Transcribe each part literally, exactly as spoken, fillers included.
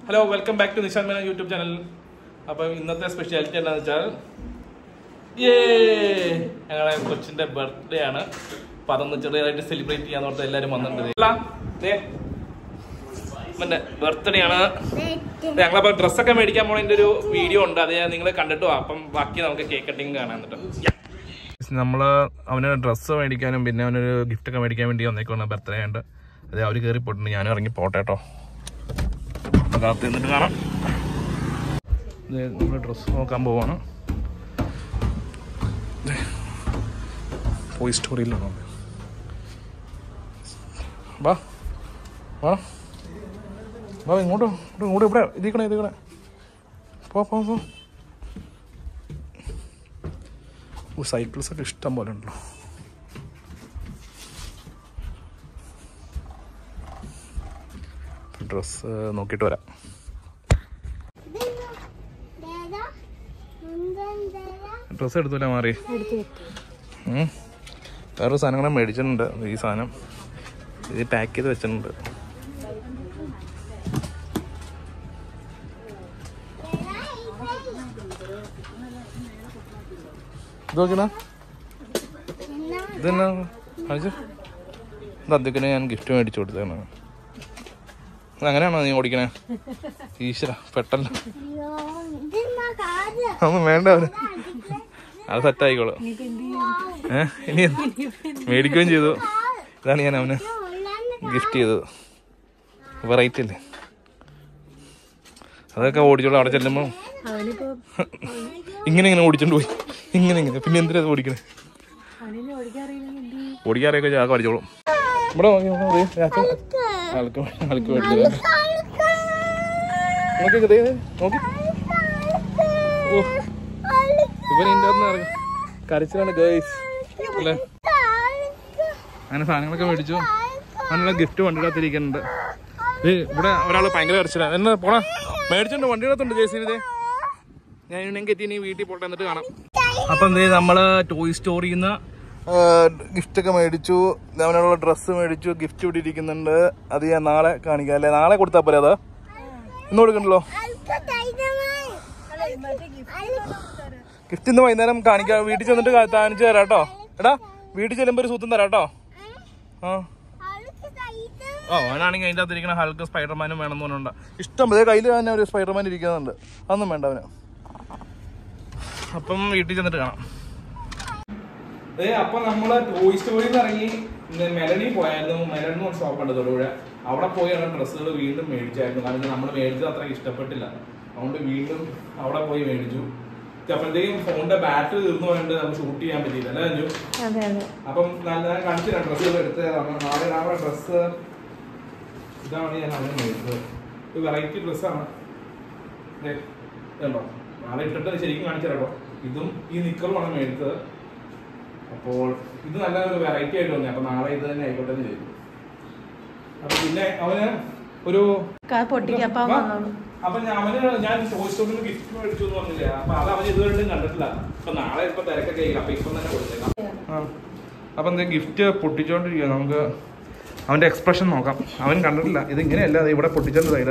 Hello, welcome back to Nishan Menon YouTube channel. അപ്പം ഇന്നത്തെ speciality എന്താണെന്ന് വെച്ചാൽ ഏ ഞങ്ങളുടെ കൊച്ചിൻ്റെ ബർത്ത്ഡേ ആണ്. അപ്പം അതൊന്ന് ചെറിയതായിട്ട് സെലിബ്രേറ്റ് ചെയ്യാന്ന് പറഞ്ഞാൽ എല്ലാവരും വന്നിട്ടുണ്ട്. എൻ്റെ ബർത്ത്ഡേ ആണ്. ഞങ്ങളപ്പോൾ ഡ്രസ്സൊക്കെ മേടിക്കാൻ പോണതിൻ്റെ ഒരു വീഡിയോ ഉണ്ട്, അത് നിങ്ങൾ കണ്ടിട്ട് പോവാം. അപ്പം ബാക്കി നമുക്ക് കേക്ക് കട്ടിങ് കാണാൻ എന്നിട്ട് നമ്മൾ അവന് ഡ്രസ്സ് മേടിക്കാനും പിന്നെ അവനൊരു ഗിഫ്റ്റൊക്കെ മേടിക്കാൻ വേണ്ടി വന്നേക്കാണ്. ബർത്ത്ഡേ ഉണ്ട്. അതെ, അവർ കയറി പോയിട്ടുണ്ട്. ഞാനും ഇറങ്ങി പോട്ടെ കേട്ടോ. കാത്ത് നിന്നിട്ട് കാണാം. നമ്മൾ ഡ്രസ്സ് നോക്കാൻ പോവാണ്. ടോയ് സ്റ്റോറിയിലാണോ? വാ വാ വാ ഇങ്ങോട്ടോ ഇങ്ങോട്ട് ഇവിടെ ഇതിക്കണേ ഇതിക്കണേ പോ പോ പോ. സൈക്കിൾസൊക്കെ ഇഷ്ടം പോലെ ഉണ്ടല്ലോ. ഡ്രസ്സ് നോക്കിയിട്ട് വരാം. ഡ്രസ്സ് എടുത്തില്ല, മാറി വേറൊരു സാധനങ്ങളും മേടിച്ചിട്ടുണ്ട്. ഈ സാധനം ഇത് പാക്ക് ചെയ്ത് വെച്ചിട്ടുണ്ട്. ഇത് നോക്കണ ഇതെന്നാ കാണിച്ചു. ഇത് അദ്ദേഹത്തിന് ഞാൻ ഗിഫ്റ്റ് മേടിച്ചു കൊടുത്തതാണ്. അങ്ങനെയാണോ നീ ഓടിക്കണേ? ഈശ്വര പെട്ടല്ലോ. ഒന്നും വേണ്ട, അവന് അത് സെറ്റായിക്കോളൂ. ഏഹ് ഇനി മേടിക്കുകയും ചെയ്തു. ഇതാണ് ഞാൻ അവന് ഗിഫ്റ്റ് ചെയ്തത്. വെറൈറ്റി അല്ലേ, അതൊക്കെ ഓടിച്ചോളൂ. അവിടെ ചെല്ലുമ്പോ ഇങ്ങനെ ഇങ്ങനെ ഓടിച്ചോണ്ട് പോയി ഇങ്ങനെ ഇങ്ങനെ. പിന്നെ എന്തിനാ അത് ഓടിക്കണേ? ഓടിക്കാറൊക്കെ ചാക്ക പഠിച്ചോളും. ഇവിടെ നോക്കി ആൾക്ക് ആൾക്ക് മേടിച്ചത് നോക്കി നോക്കി. ഓ, ഇവൻ ഇതിൻ്റെ അകത്ത് ഇറങ്ങി കരച്ചിലാണ് ഗേൾസ് അല്ലേ. അങ്ങനെ സാധനങ്ങളൊക്കെ മേടിച്ചു. അതിനുള്ള ഗിഫ്റ്റ് വണ്ടിയിടത്തിരിക്കുന്നുണ്ട്. ഇത് ഇവിടെ ഒരാൾ ഭയങ്കര കരച്ചിലാണ്. എന്നാ പോണാ മേടിച്ചോണ്ട് വണ്ടിയിടത്തുണ്ട് ജേസി. ഇതേ ഞാൻ ഇണെങ്കിൽ എത്തി, ഇനി വീട്ടിൽ പോട്ടെ എന്നിട്ട് കാണാം. അപ്പം എന്തേ നമ്മള് ടോയ് സ്റ്റോറിൽ നിന്ന് ഗിഫ്റ്റൊക്കെ മേടിച്ചു. അവനുള്ള ഡ്രസ്സ് മേടിച്ചു. ഗിഫ്റ്റ് ഇവിടെ ഇരിക്കുന്നുണ്ട്. അത് ഞാൻ നാളെ കാണിക്കാം അല്ലേ? നാളെ കൊടുത്താൽ പോരെ? അത് ഇന്ന് കൊടുക്കണ്ടല്ലോ. ഗിഫ്റ്റ് ഇന്ന് വൈകുന്നേരം കാണിക്കാം. വീട്ടിൽ ചെന്നിട്ട് കാണിച്ചു തരാം കേട്ടോ. എടാ വീട്ടിൽ ചെല്ലുമ്പോൾ ഒരു സൂത്രം തരാം കേട്ടോ. ആ ഓ, അവനാണെങ്കിൽ അതിൻ്റെ അകത്ത് ഇരിക്കണ ഹൾക്ക് സ്പൈഡർമാനും വേണമെന്ന് പറഞ്ഞുണ്ട്. ഇഷ്ടം അതേ കയ്യിൽ തന്നെ ഒരു സ്പൈഡർമാൻ ഇരിക്കുന്നുണ്ട്. അതൊന്നും വേണ്ട അവന്. അപ്പം വീട്ടിൽ ചെന്നിട്ട് കാണാം. അതെ, അപ്പൊ നമ്മള് ടോയ് സ്റ്റോറിയിൽ നിന്ന് ഇറങ്ങി മെലണി പോയായിരുന്നു. മെലണി ഒരു ഷോപ്പ് ഉണ്ട് തൊടുപുഴ. അവിടെ പോയാണ് ഡ്രസ്സുകൾ വീണ്ടും മേടിച്ചായിരുന്നു. കാരണം നമ്മൾ മേടിച്ചത് അത്ര ഇഷ്ടപ്പെട്ടില്ല. അതുകൊണ്ട് വീണ്ടും അവിടെ പോയി മേടിച്ചു. അപ്പോഴത്തേക്കും ഫോണിന്റെ ബാറ്ററി തീർന്നു പോയിട്ട് നമുക്ക് ഷൂട്ട് ചെയ്യാൻ പറ്റിയില്ല അല്ലേ അഞ്ചു? അപ്പം ഞാൻ കാണിച്ചില്ല ഡ്രസ്സുകൾ എടുത്തതാണ്. നാളെ ഇടാനുള്ള ഡ്രസ്സ് ഇതാണ് ഞാൻ അങ്ങനെ മേടിച്ചത്. ഇത് വെറൈറ്റി ഡ്രസ്സാണ്. കേട്ടോ, നാളെ ഇട്ടിട്ട് ശരിക്കും കാണിച്ചു തരാം. ഇതും ഈ നിക്കറുമാണ് മേടിച്ചത്. അപ്പോൾ ഇത് നല്ല ഒരു വെറൈറ്റി ആയിട്ട് തോന്നി. അപ്പൊ നാളെ ഇത് തന്നെ ആയിക്കോട്ടെ എന്ന് ചെയ്തു. അപ്പൊ പിന്നെ അവന് ഒരു അപ്പൊ അവന് ഞാൻ ടോയ് സ്റ്റോറിൽ ഗിഫ്റ്റ് മേടിച്ചു എന്ന് പറഞ്ഞില്ല. അപ്പൊ അത് അവൻ ഇതുവരെയും കണ്ടിട്ടില്ല. അപ്പൊ നാളെ ഇപ്പൊ തിരക്കൊക്കെ ആയി. അപ്പൊ ഇപ്പം തന്നെ കൊടുത്തേക്കാം. ആ അപ്പൊ എന്താ ഗിഫ്റ്റ് പൊട്ടിച്ചോണ്ടിരിക്കുക. നമുക്ക് അവന്റെ എക്സ്പ്രഷൻ നോക്കാം. അവൻ കണ്ടിട്ടില്ല. ഇത് ഇങ്ങനെയല്ല, അത് ഇവിടെ പൊട്ടിച്ചോണ്ട് സൈഡ്.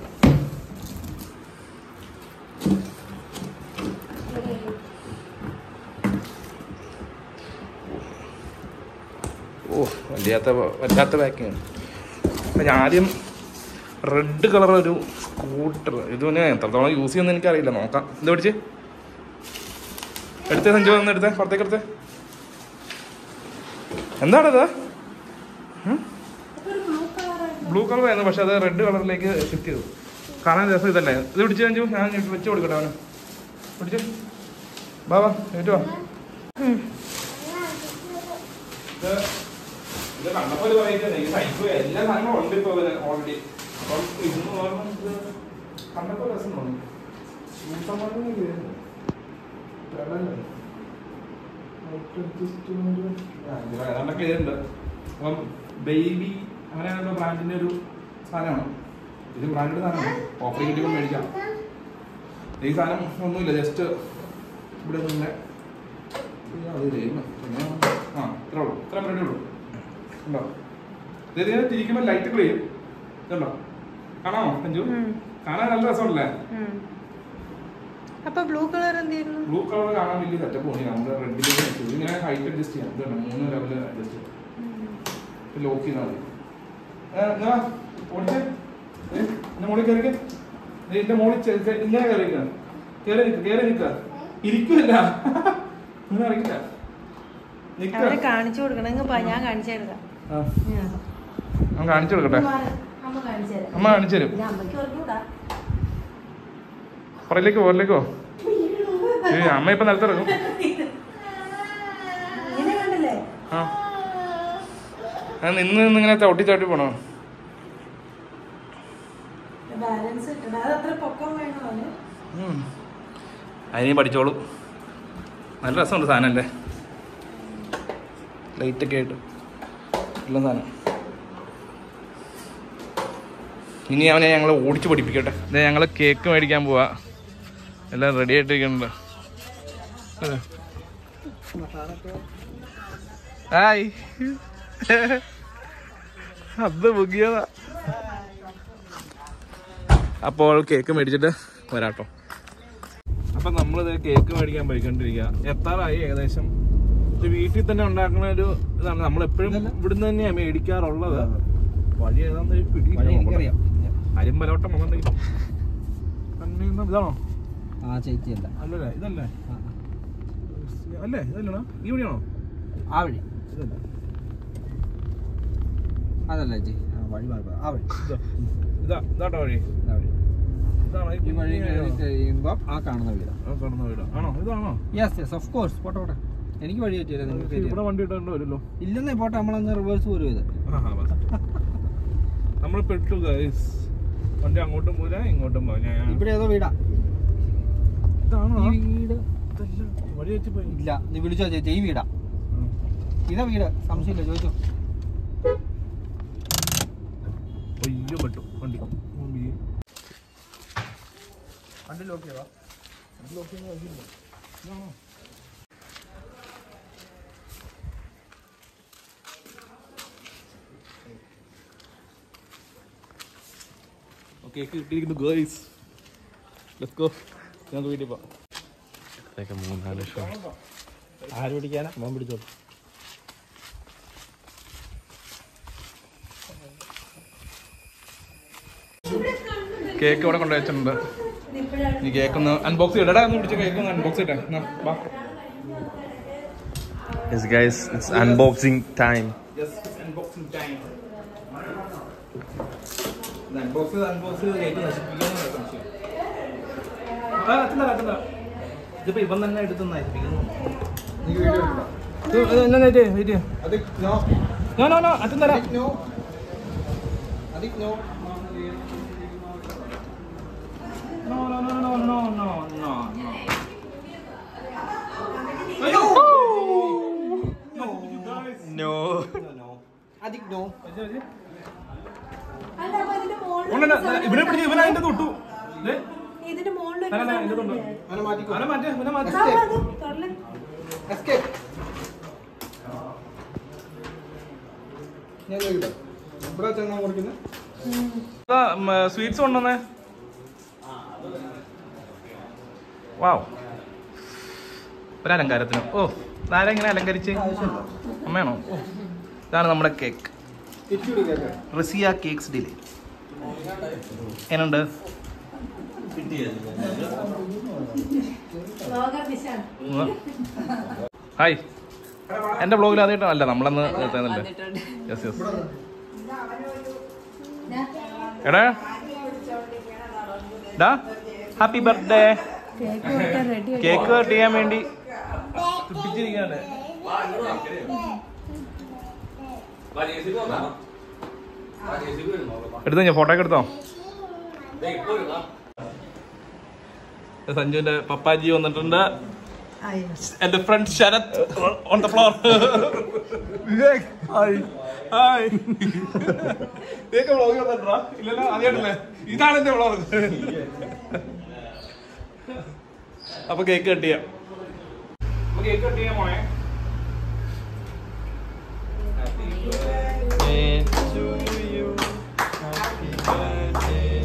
ഓ, വല്ലാത്ത വല്ലാത്ത പാക്കിങ്. അപ്പം ഞാൻ ആദ്യം റെഡ് കളർ ഒരു സ്കൂട്ടർ, ഇത് പിന്നെ എത്രത്തോളം യൂസ് ചെയ്യുമെന്ന് എനിക്കറിയില്ല. നോക്കാം. ഇത് പിടിച്ച് എടുത്തേ സഞ്ജു, ഒന്ന് എടുത്തേ, പുറത്തേക്ക് എടുത്തേ. എന്താണത്? ബ്ലൂ കളർ ആയിരുന്നു, പക്ഷെ അത് റെഡ് കളറിലേക്ക് ഷിഫ്റ്റ് ചെയ്തു. കാണാൻ രസം ഇതല്ലേ? ഇത് പിടിച്ച് സഞ്ജു, ഞാൻ വെച്ച് കൊടുക്കട്ടെ അവന്. പിടിച്ച് വാ വാ ഏറ്റുവാ. ഇത് കണ്ടപ്പോ ഒരു പറയുന്നത് ഈ സൈക്കിൾ എല്ലാ സാധനങ്ങളും ഉണ്ട് ഇപ്പൊ ഓൾറെഡി. അപ്പം ഇതെന്ന് പറഞ്ഞാൽ കണ്ടപ്പോ രസം തോന്നി. ഏതാണ്ടൊക്കെ ഇതുണ്ട്. അപ്പം ബേബി അങ്ങനെയുള്ള ബ്രാൻഡിന്റെ ഒരു സാധനമാണ്. ഇത് ബ്രാൻഡഡ് സാധനമാണ്. ഓഫർ കിട്ടിയപ്പോൾ മേടിക്കാം. ഈ സാധനം ഒന്നുമില്ല, ജസ്റ്റ് ഇവിടെ തന്നെ അത് ആ ഇത്രേ ഉള്ളൂ. ഇത്ര പരിപാടി ഉള്ളൂ. ഉണ്ടോ? ഇത് തിരിക്കുമ്പോൾ ലൈറ്റ് ക്ലിയർ ഇതുണ്ടോ? കാണാമോ അഞ്ചു? കാണാൻ നല്ല രസമല്ലേ? അപ്പൊ ബ്ലൂ കളർ എന്തായിരുന്നു? ബ്ലൂ കളർ കാണാൻ വലിയ സെറ്റപ്പ് തോന്നി. നമുക്ക് റെഡിലേക്ക് വെച്ചു. ഇങ്ങനെ ഹൈറ്റ് അഡ്ജസ്റ്റ് ചെയ്യാം. ഇതുണ്ട് മൂന്ന് ലെവല് അഡ്ജസ്റ്റ് ചെയ്യാം. ലോക്ക് ചെയ്താൽ മതി. ഓടിച്ചേ എന്റെ മോളിൽ കയറിക്കേ. എന്റെ മോളിൽ ഇങ്ങനെ കയറിക്ക. കയറി നിൽക്കുക കയറി നിൽക്കുക. ഇരിക്കില്ല ഇങ്ങനെ അറിയില്ല. അവരെ കാണിച്ചു കൊടുക്കണം. ഞാൻ കാണിച്ചു തരാം. ഞാൻ കാണിച്ചു കൊടുക്കട്ടെ. അമ്മ കാണിച്ചു തരും. പുറയിലേക്കോ പുറയിലേക്കോ? അമ്മ ഇപ്പൊ നിലത്തിറങ്ങും. ആ നിന്ന് നിന്ന് ഇങ്ങനെ ചവിട്ടി ചവിട്ടി പോണോ? അതിനെ പഠിച്ചോളൂ. നല്ല രസമുണ്ട് സാധനമല്ലേ? ലൈറ്റൊക്കെ ആയിട്ട് നല്ല സാധനം. ഇനി അവനെ ഞങ്ങൾ ഓടിച്ച് പഠിപ്പിക്കട്ടെ. ഇതേ ഞങ്ങൾ കേക്ക് മേടിക്കാൻ പോവാ. എല്ലാം റെഡി ആയിട്ടിരിക്കുന്നുണ്ട്. ഹായ് അത് മുഖിയതാ. അപ്പോൾ കേക്ക് മേടിച്ചിട്ട് വരാട്ടോ. അപ്പം നമ്മളിത് കേക്ക് മേടിക്കാൻ പോയിക്കൊണ്ടിരിക്കുക. എത്താറായി ഏകദേശം. ഇത് വീട്ടിൽ തന്നെ ഉണ്ടാക്കുന്ന ഒരു ഇതാണ്. നമ്മളെപ്പോഴും ഇവിടുന്ന് തന്നെയാണ് മേടിക്കാറുള്ളത്. വഴി ഏതാന്ന് പിടി അരിമ്പലോട്ടം വന്നിട്ടുണ്ടെങ്കിൽ ഇതാണോ? അല്ലല്ലേ ഇതല്ലേ അല്ലേ? ഇതല്ലണോ? ഈ വഴിയാണോ? ആ വഴി ഇതല്ല അതല്ല ചേച്ചി. വഴി ആ വഴി ഇതാ ഇതാട്ടോ വഴി. ഈ വഴി കഴിയുമ്പോ ആ കാണുന്ന വീടാ. കാണുന്ന വീടാ ആണോ? ഇതാണോ? Yes yes of course. പോട്ടെ പോട്ടെ. എനിക്ക് വഴി പറ്റില്ല. നിങ്ങൾക്ക് ഇവിടെ വണ്ടി ഇട്ടോണ്ട് വരുമല്ലോ. ഇല്ലെന്നേ പോട്ടെ. നമ്മളന്ന് റിവേഴ്സ് പോലും ഇത് നമ്മൾ പെട്ടു ഗൈസ്. വണ്ടി അങ്ങോട്ടും പോരാ ഇങ്ങോട്ടും പോരാ. ഇവിടെ ഏതോ വീടാ. ഇതാണോ ഈ വീട്? വഴി വെച്ച് പോയി. ഇല്ല നീ വിളിച്ചോ ചേച്ചി. ഈ വീടാ. ഇതാ വീട്. സംശയമില്ല ചോദിച്ചോ. അയ്യോ പെട്ടു വണ്ടി. വണ്ടി ലോക്ക് ചെയ്താ? ലോക്ക് ചെയ്യുന്ന വഴിയില്ല. ഇതാണോ? കേക്ക് കിട്ടിയിരിക്കുന്നു ഗേൾസ്. Let's go. ഞങ്ങൾക്ക് വീട്ടിൽ പോവാം. മൂന്നാല് ലക്ഷം ആര് പിടിക്കാനാ? മോൻ പിടിച്ചോളൂ. കേക്ക് ഇവിടെ കൊണ്ടു വെച്ചിട്ടുണ്ട്. ഈ കേക്ക് ഒന്ന് അൺബോക്സ് ചെയ്യടാ. ഒന്ന് പിടിച്ച കേക്ക് ഒന്ന് അൺബോക്സ് ചെയ്യട്ടെ. Yes guys, it's unboxing time. Yes, it's unboxing time. Unbox unbox ചെയ്ത് കേക്ക് നശിപ്പിക്കാനാണ് സംശയം. ആ അച്ഛനാ അച്ഛനാ ഇതിപ്പോ ഇവൻ തന്നെ എടുത്ത് നശിപ്പിക്കുന്നു. എന്നാ wait wait no no no അച്ഛൻ തരാം. No, no, no, no, no, no, no, no. No. No. No. No. Adik no. ഇവിടെ പിടിച്ച് ഇവൻ അതിന്റെ തൊട്ടു. ഇതിന്റെ മുകളിൽ സ്വീറ്റ്സ് കൊണ്ടുവന്നേ. വാവ് ഒരലങ്കാരത്തിന്. ഓ ഇതാരാ ഇങ്ങനെ അലങ്കരിച്ച്? അമ്മയാണോ? ഓ ഇതാണ് നമ്മുടെ കേക്ക്. Razia cakes delight. എന്നുണ്ട്? ഹായ്. എന്റെ ബ്ലോഗിൽ ആദ്യമായിട്ടാണ്. അല്ല നമ്മളന്ന് എത്തുന്നില്ലേ? Yes yes. എടാ ഡാ ഹാപ്പി ബർത്ത്ഡേ. കേക്ക് കട്ട് ചെയ്യാൻ വേണ്ടി തുട്ടിച്ചിരിക്കാണ്. എടുത്തോ ഞാൻ ഫോട്ടോ ഒക്കെ എടുത്തോ. സഞ്ജുവിന്റെ പപ്പാജി വന്നിട്ടുണ്ട്. എന്റെ friend Sharath on the floor. Vlog വന്നിട്ടാ? ഇല്ലല്ലോ അറിയണ്ടല്ലേ? ഇതാണ് എന്റെ വ്ളോഗ്. അപ്പൊ കേക്ക് കട്ട് ചെയ്യാം. കേക്ക് കട്ട് ചെയ്യാൻ പോണേ. Happy birthday to you. Happy birthday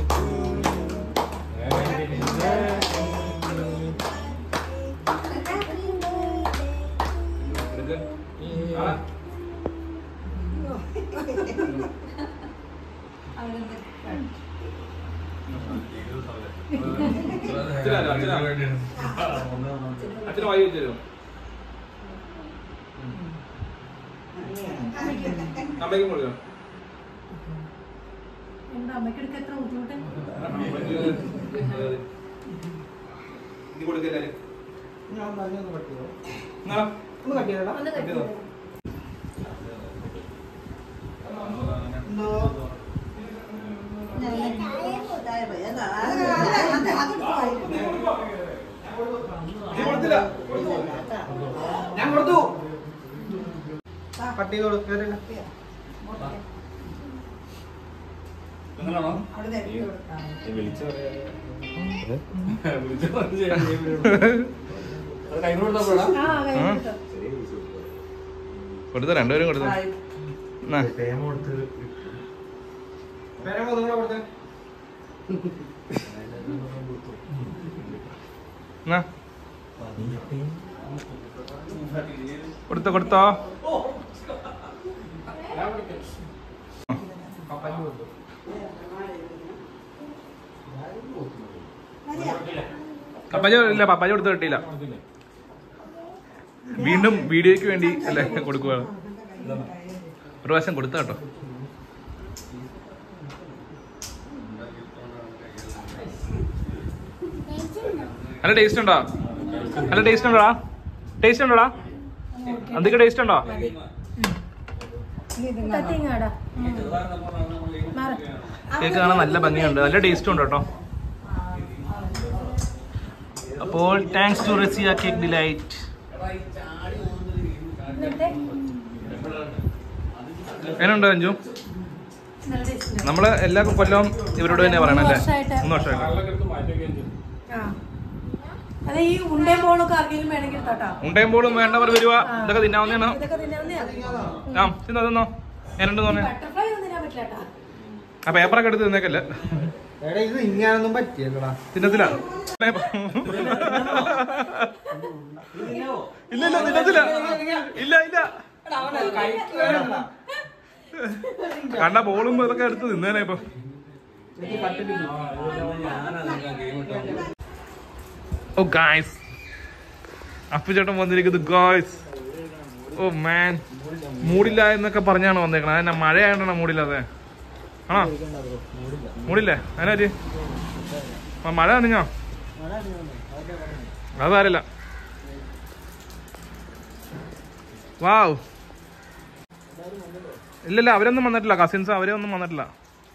അച്ഛന് വായി വെച്ചു തരുമോ? അമ്മയ്ക്കും കൊടുക്കാം. എന്താ അമ്മയ്ക്കെടുക്കാൻ എത്ര ബുദ്ധിമുട്ട്? നീ കൊടുക്കല്ലേ? ഒന്ന് കട്ട് ചെയ്തോടാ. ഒന്ന് കട്ട് ചെയ്തോ. ഞാൻ കൊടുത്തു. കട്ട് ചെയ്തോളൂ. കേറില്ല. കൊടുത്ത രണ്ടുപേരും കൊടുത്തു. കൊടുത്തോ കൊടുത്തോ. പപ്പാജ ഇല്ല, പപ്പാജ കൊടുത്ത് കിട്ടിയില്ല. വീണ്ടും വീഡിയോയ്ക്ക് വേണ്ടി അല്ലേ കൊടുക്കുകയാണ്. ഒരു പ്രാവശ്യം കൊടുത്ത കേട്ടോ. നല്ല ടേസ്റ്റ് ഉണ്ടോ? നല്ല ടേസ്റ്റ് ഉണ്ടോടാ? ടേസ്റ്റ് ഉണ്ടോടാ? എന്തൊക്കെ ടേസ്റ്റ് ഉണ്ടോ? കേക്ക് കാണാൻ നല്ല ഭംഗിയുണ്ട്, നല്ല ടേസ്റ്റ് ഉണ്ട് കേട്ടോ. അപ്പോൾ thanks to Razia cake delight. എങ്ങനെയുണ്ട് അഞ്ജു? നമ്മള് എല്ലാ കൊല്ലവും ഇവരോട് തന്നെ പറയണം അല്ലേ? മൂന്ന് വർഷമായിട്ട്. ഉണ്ടയും പോളും വേണ്ടവർ വരുക. ഇതൊക്കെ തിന്നാവുന്നതാണ്. ആ തിന്നോ തിന്നോ. എന്നുണ്ടെന്ന് പറഞ്ഞ ആ പേപ്പറൊക്കെ എടുത്ത് തിന്നേക്കല്ലേ. ഇത് ഇങ്ങനൊന്നും പറ്റിയല്ലോടാ. തിന്നത്തില്ല. ഇല്ല ഇല്ല തിന്നത്തില്ല. ഇല്ല ഇല്ല കണ്ട ബോളും ഇതൊക്കെ എടുത്ത് തിന്നേനെ ഇപ്പൊ. ഓ ഗായ്സ്, അപ്പുചേട്ടൻ വന്നിരിക്കുന്നു ഗായ്സ്. ഓ മാൻ, മൂടില്ല എന്നൊക്കെ പറഞ്ഞാണ് വന്നേക്കണത്. അതിനെ മഴയായിട്ടാണ് മൂടില്ലാതെ. ആണോ? മൂടില്ലേ? അതിനാ മഴ നനഞ്ഞോ? അത് സാരില്ല. വാവ്. ഇല്ലല്ല, അവരൊന്നും വന്നിട്ടില്ല. കസിൻസ് അവരൊന്നും വന്നിട്ടില്ല.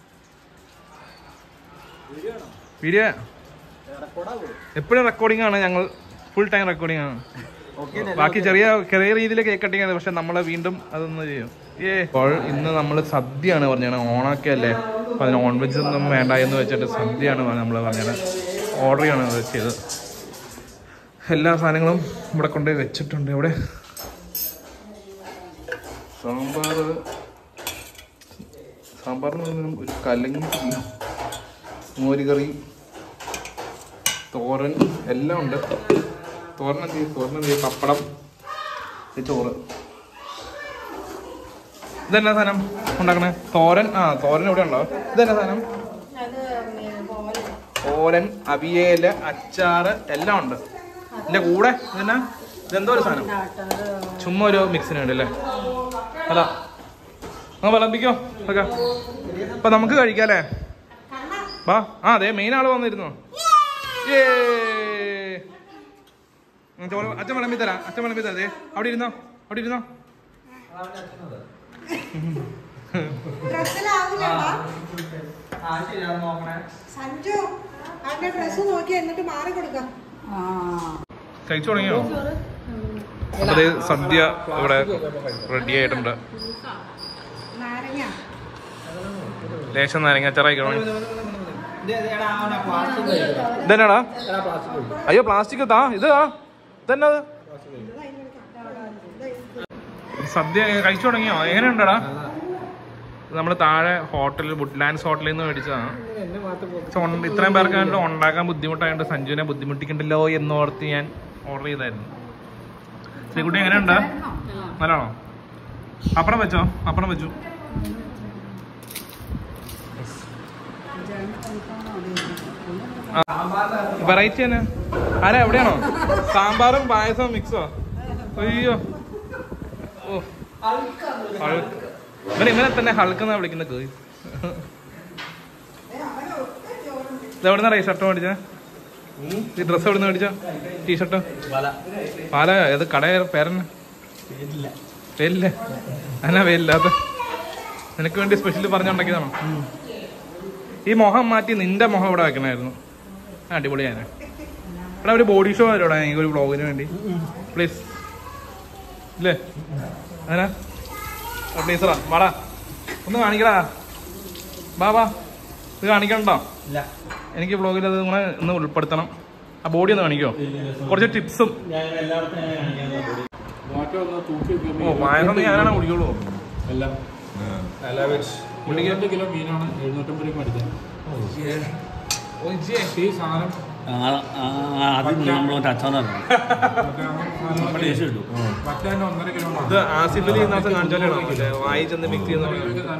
വീഡിയോ എപ്പോഴും റെക്കോർഡിംഗ് ആണ്. ഞങ്ങൾ ഫുൾ ടൈം റെക്കോർഡിംഗ് ആണ്. ബാക്കി ചെറിയ ചെറിയ രീതിയിൽ കേക്ക് കട്ടിങ് ആണ്. പക്ഷെ നമ്മള് വീണ്ടും അതൊന്ന് ചെയ്യും. ഏ അപ്പോൾ ഇന്ന് നമ്മൾ സദ്യയാണ് പറഞ്ഞത്. ഓണൊക്കെ അല്ലേ, അപ്പൊ അതിന് നോൺ വെജ് ഒന്നും വേണ്ട എന്ന് വെച്ചിട്ട് സദ്യയാണ് നമ്മൾ പറഞ്ഞത്. ഓർഡർ ചെയ്യാണ് ചെയ്തത്. എല്ലാ സാധനങ്ങളും ഇവിടെ കൊണ്ടുപോയി വെച്ചിട്ടുണ്ട്. ഇവിടെ സാമ്പാർ സാമ്പാറിന് ഒരു കലങ്ങി, മോരുകറി, തോരൻ എല്ലാം ഉണ്ട്. തോരൻ എന്ത് ചെയ്യും? തോരൻ എന്ത് ചെയ്യും? പപ്പടം, ചോറ്. ഇതെന്നാ സാധനം ഉണ്ടാക്കണേ? തോരൻ. ആ തോരൻ ഇവിടെ ഉണ്ടോ? ഇതെന്നാ സാധനം? തോരൻ, അവിയല്, അച്ചാറ് എല്ലാം ഉണ്ട്. ഇതിന്റെ കൂടെ ഇതെന്നാ? ഇതെന്തോ ഒരു സാധനം, ചുമ്മാ ഒരു മിക്സിന് വേണ്ടി അല്ലേ? അല്ല ആ വിളമ്പിക്കോ ഒക്കെ. അപ്പൊ നമുക്ക് കഴിക്കാം അല്ലേ? വാ. ആ അതെ, മെയിൻ ആള് വന്നിരുന്നു. ഏ ചോറ് അച്ഛൻ വിളമ്പി തരാം. അച്ഛൻ വിളമ്പി തരാം. അതെ അവിടെ ഇരുന്നോ, അവിടെ ഇരുന്നോ. കഴിച്ചു തുടങ്ങിയോ? അതെ, സദ്യ ഇവിടെ റെഡി ആയിട്ടുണ്ട്. ലേശം നാരങ്ങാച്ചാറായിക്കണോ? ഇതെന്നാടാ? അയ്യോ പ്ലാസ്റ്റിക് താ. ഇത് ആ ഇതെന്നാ? സദ്യ കഴിച്ചു തുടങ്ങിയോ? എങ്ങനെയുണ്ടടാ? നമ്മൾ താഴെ ഹോട്ടലിൽ വുഡ്ലാൻഡ്സ് ഹോട്ടലിൽ നിന്ന് മേടിച്ചതാണ്. ഇത്രയും പേർക്ക് വേണ്ടി ഉണ്ടാക്കാൻ ബുദ്ധിമുട്ടായതുകൊണ്ട് സഞ്ജുവിനെ ബുദ്ധിമുട്ടിക്കണ്ടല്ലോ എന്നോർത്ത് ഞാൻ ഓർഡർ ചെയ്തായിരുന്നു. ശ്രീകുട്ടി എങ്ങനെയുണ്ട്? നല്ലതാണോ? പപ്പടം വെച്ചോ? പപ്പടം വെച്ചു. വെറൈറ്റി തന്നെ. ആരാ എവിടെയാണോ? സാമ്പാറും പായസവും മിക്സോ? അയ്യോ ഓ ഇവനെ ഇവനെ തന്നെ ഹൾക്കെന്നാ വിളിക്കുന്നത്. ഇതെവിടെ നിന്നാ ഷർട്ട് മേടിച്ച? ഈ ഡ്രസ് എവിടെ നിന്ന് മേടിച്ച? ടീഷർട്ട് പാല ഏത് കട പേരന്നെ? പേരില്ലേ? എന്നാ പേരില്ലാത്ത? നിനക്ക് വേണ്ടി സ്പെഷ്യലി പറഞ്ഞുണ്ടാക്കിയതാണോ? ഈ മുഖം മാറ്റി നിന്റെ മുഖം ഇവിടെ വെക്കണമായിരുന്നു. അടിപൊളിയാണ്. ഇവിടെ ഒരു ബോഡി ഷോ വരും ഇവിടെ ഒരു വ്ളോഗിന് വേണ്ടി. പ്ലീസ് ഇല്ലേ? അങ്ങനെ പ്ലീസറാ വാടാ ഒന്ന് കാണിക്കടാ. ബാ ബാ ഇത് കാണിക്കണ്ടോ? എനിക്ക് വ്ളോഗിൽ അത് നിങ്ങളെ ഒന്ന് ഉൾപ്പെടുത്തണം. ആ ബോഡി ഒന്ന് കാണിക്കോ? കുറച്ച് ടിപ്സും. ഓ പായസം ഞാനാണ് കുടിക്കുള്ളൂ. കിലോ മീനാണ് എഴുന്നൂറ്റമ്പത് രൂപ മേടിച്ചത്. ഈ സാധനം ഇത് ആസിഫലി ഇന്നത്തെ കാണിച്ചാലോ വായി ചെന്ന് മിക്സ് ചെയ്യുന്ന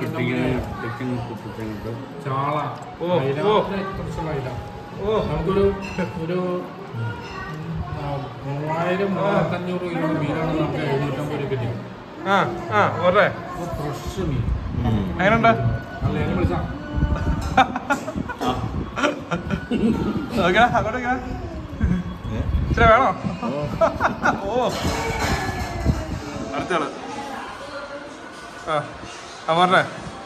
ചാള. ഓ ഓ ഓ നമുക്കൊരു ഒരു മൂവായിരം മൂവായിരത്തഞ്ഞൂറ് കിലോ മീനാണ് നമുക്ക് എഴുന്നൂറ്റമ്പത് രൂപ കിട്ടിയത്. ആ ആ ഓരേ ഫ്രഷ് മീൻ എങ്ങനെയുണ്ട്? അല്ല എന്നെ വിളിച്ചാ ഇത്ര വേണോ? ഓ അടുത്താള് ആ പറഞ്ഞേ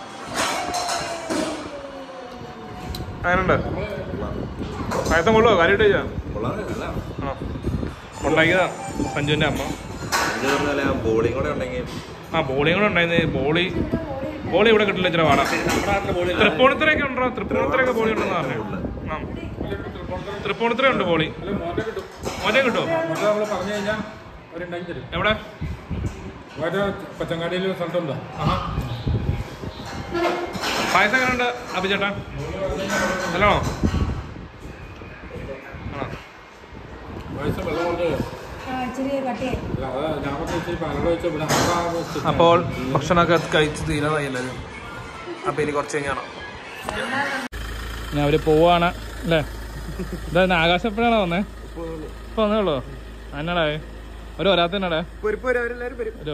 അങ്ങനുണ്ട്. പായസം കൊള്ളുവോ? കാര്യമായിട്ട് ചെയ്യാം. ഉണ്ടാക്കിയതാ സഞ്ജുവിന്റെ അമ്മ. ആ ബോളിയും കൂടെ ഉണ്ടായിരുന്നു. ബോളി ബോളി ഇവിടെ കിട്ടില്ല. ഇച്ചിരി പാടാ. തൃപ്പൂണിത്തറയൊക്കെ ഉണ്ടോ? തൃപ്പൂണിത്തറയൊക്കെ ബോളി ഉണ്ടെന്ന് പറഞ്ഞു. ആ തൃപ്പൂണിത്തറ ഉണ്ട് ബോളി. മോനെ കിട്ടുമോ? നമ്മൾ പറഞ്ഞു കഴിഞ്ഞാൽ അവരുണ്ടാക്കി തരും. എവിടെ? പച്ചങ്ങാടിയിൽ സ്ഥലത്തുണ്ടോ? പായസം എങ്ങനെ ഉണ്ട് അഭിചേട്ടാ? നല്ലതാണോ? ആണോ? പായസം വെള്ളം കൊണ്ട് അപ്പോൾ ഭക്ഷണമൊക്കെ കഴിച്ച് തീരാറായി എല്ലാവരും. അപ്പൊ ഇനി കുറച്ച് കഴിഞ്ഞാണോ അവര് പോവാണ് അല്ലേ? ഇതാ ആകാശം എപ്പോഴാണോ വന്നേ? ഇപ്പൊ വന്നേ ഉള്ളൂ. എന്നാടാ ഒരു വരാത്തന്നാടാ വരോ?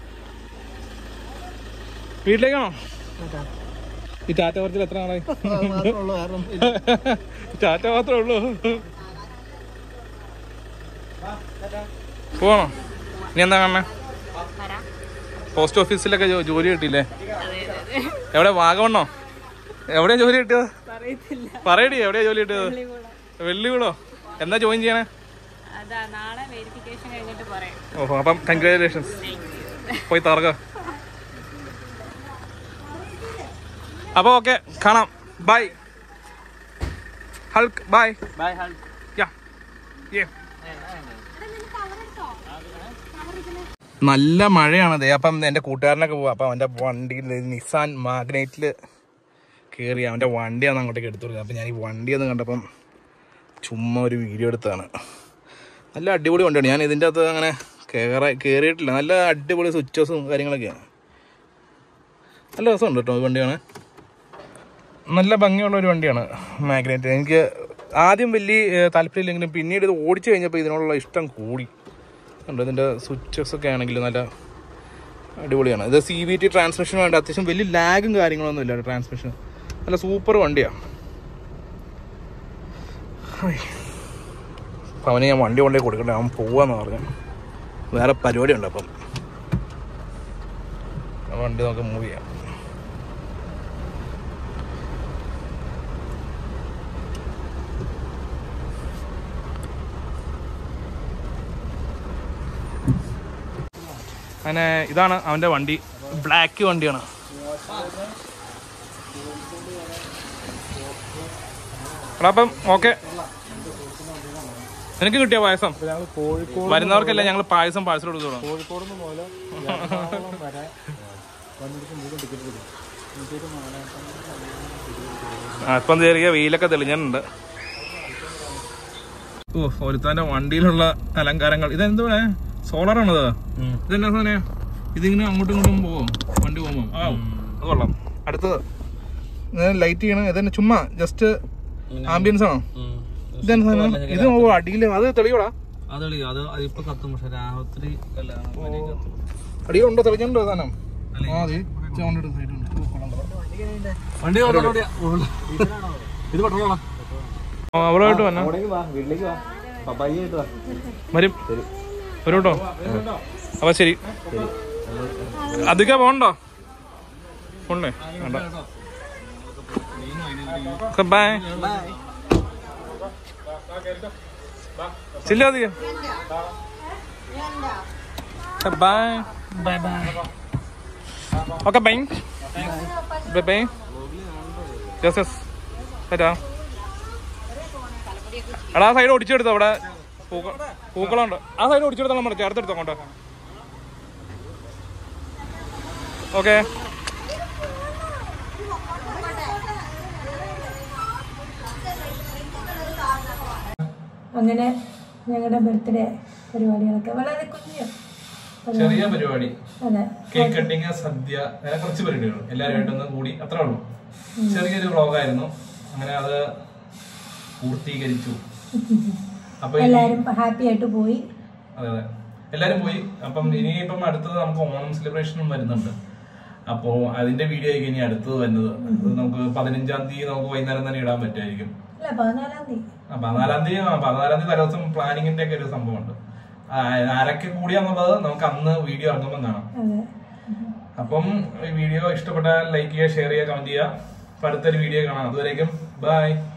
വീട്ടിലേക്കാണോ? ഈ ടാറ്റ കുറച്ചിൽ എത്ര നാളായി? ടാറ്റ മാത്രമേ ഉള്ളൂ. പോണോ? ഇനി എന്താ കാണണേ? പോസ്റ്റ് ഓഫീസിലൊക്കെ ജോലി കിട്ടിയില്ലേ? എവിടെ? വാഗമണ്ണോ? എവിടെയാ ജോലി കിട്ടിയത്? പറയടി, എവിടെയാ ജോലി കിട്ടിയത്? വെള്ളിവിളോ? എന്നാ ജോയിൻ ചെയ്യണേ? ഓഹോ അപ്പം കൺഗ്രാജുലേഷൻസ്. പോയി തറക. അപ്പൊ ഓക്കെ കാണാം. Bye Hulk. Bye bye Hulk. യാ യേ നല്ല മഴയാണത്. അപ്പം എൻ്റെ കൂട്ടുകാരനൊക്കെ പോവാം. അപ്പം അവൻ്റെ വണ്ടിയിൽ നിസാൻ മാഗ്നൈറ്റിൽ കയറി അവൻ്റെ വണ്ടിയാണ് അങ്ങോട്ടേക്ക് എടുത്തു കൊടുക്കുക. അപ്പം ഞാൻ ഈ വണ്ടിയൊന്നും കണ്ടപ്പം ചുമ്മാ ഒരു വീഡിയോ എടുത്തതാണ്. നല്ല അടിപൊളി വണ്ടിയാണ്. ഞാൻ ഇതിൻ്റെ അകത്ത് അങ്ങനെ കയറ കയറിയിട്ടില്ല. നല്ല അടിപൊളി സ്വിച്ചസും കാര്യങ്ങളൊക്കെയാണ്. നല്ല രസമുണ്ട് കേട്ടോ. ഈ വണ്ടിയാണ് നല്ല ഭംഗിയുള്ള ഒരു വണ്ടിയാണ് മാഗ്നൈറ്റ്. എനിക്ക് ആദ്യം വലിയ താല്പര്യമില്ലെങ്കിലും പിന്നീട് ഇത് ഓടിച്ചു കഴിഞ്ഞപ്പോൾ ഇതിനോടുള്ള ഇഷ്ടം കൂടി. ഉണ്ട് ഇതിൻ്റെ സ്വിച്ചസൊക്കെ ആണെങ്കിൽ നല്ല അടിപൊളിയാണ്. ഇത് സി വി ടി ട്രാൻസ്മിഷൻ വേണ്ട. അത്യാവശ്യം വലിയ ലാഗും കാര്യങ്ങളൊന്നും ഇല്ല. ട്രാൻസ്മിഷൻ നല്ല സൂപ്പർ വണ്ടിയാണ്. അപ്പം അവന് ഞാൻ വണ്ടി കൊണ്ടേ കൊടുക്കട്ടെ. അവൻ പോവാന്ന് പറഞ്ഞു. വേറെ പരിപാടിയുണ്ട്. അപ്പം വണ്ടി നമുക്ക് മൂവ് ചെയ്യാം. അങ്ങനെ ഇതാണ് അവൻ്റെ വണ്ടി. ബ്ലാക്ക് വണ്ടിയാണ്. അപ്പം ഓക്കെ. നിനക്ക് കിട്ടിയ പായസം? വരുന്നവർക്കല്ല ഞങ്ങൾ പായസം പാഴ്സൽ കൊടുത്തോളാം. ആ ഇപ്പം ചെറിയ വെയിലൊക്കെ തെളിഞ്ഞിട്ടുണ്ട്. ഓ ഒരുത്താൻ്റെ വണ്ടിയിലുള്ള അലങ്കാരങ്ങൾ. ഇതെന്തുവാ? സോളാറാണത്. ഇതെന്നാ സാധനം? ഇതിങ്ങനെ അങ്ങോട്ടും ഇങ്ങോട്ടും പോവും വണ്ടി പോകുമ്പോൾ. ആ അത് കൊള്ളാം. അടുത്തത് ലൈറ്റ് ചെയ്യണം. ഇതന്നെ ചുമ്മാ ജസ്റ്റ് ആംബിയൻസ് ആണോ? ഇതെന്താ സാധനം? ഇത് അടിയില് അത് തെളിയോടാ? അടിയിലുണ്ടോ? തെളിഞ്ഞുണ്ടോ സാധനം? ആ അതെ അവരുമായിട്ട് വന്നാ വരും വരും കേട്ടോ. അപ്പൊ ശരി, അധികം പോണ്ടോ? പോണ്ടേ? വേണ്ട. ബൈ. ചില്ല അധികം. Bye bye bye. Okay bye bye bye. Yes yes. എടാ ആ സൈഡ് ഒടിച്ചെടുത്തോ, അവിടെ പൂക്കളുണ്ട്. ആ സൈഡ് ഒടിച്ചെടുത്താൽ നമ്മൾ ചേർത്തെടുത്തോ അങ്ങോട്ട്. ഓക്കെ അങ്ങനെ ഞങ്ങളുടെ ബർത്ത്ഡേ പരിപാടികളൊക്കെ വളരെ കുഞ്ഞു ചെറിയ പരിപാടി, അതെ, കേക്ക് കട്ടിങ്, സദ്യ, അങ്ങനെ കുറച്ച് പരിപാടികൾ എല്ലാവരുമായിട്ടൊന്ന് കൂടി, അത്രേ ഉള്ളൂ. ചെറിയൊരു വ്ളോഗായിരുന്നു. അങ്ങനെ അത് പൂർത്തീകരിച്ചു. അപ്പൊ എല്ലാരും ഹാപ്പി ആയിട്ട് പോയി. അതെ അതെ എല്ലാരും പോയി. അപ്പം ഇനിയിപ്പം അടുത്തത് നമുക്ക് ഓണം സെലിബ്രേഷനും വരുന്നുണ്ട്. അപ്പോ അതിന്റെ വീഡിയോ ആയിരിക്കും ഇനി അടുത്തത് വരുന്നത്. നമുക്ക് പതിനഞ്ചാം തീയതി നമുക്ക് വൈകുന്നേരം തന്നെ ഇടാൻ പറ്റുമായിരിക്കും. പതിനാലാം തീയതി പതിനാലാം തീയതി പതിനാലാം തീയതി തലേദിവസം പ്ലാനിങ്ങിന്റെ ഒക്കെ ഒരു സംഭവമുണ്ട്. ആരൊക്കെ കൂടിയാന്നുള്ളത് നമുക്ക് അന്ന് വീഡിയോ ഇറങ്ങുമ്പോൾ കാണാം. അപ്പം ഈ വീഡിയോ ഇഷ്ടപ്പെട്ടാൽ ലൈക്ക് ചെയ്യുക, ഷെയർ ചെയ്യുക, കമന്റ് ചെയ്യുക. അടുത്തൊരു വീഡിയോ കാണാം. അതുവരേക്കും ബൈ.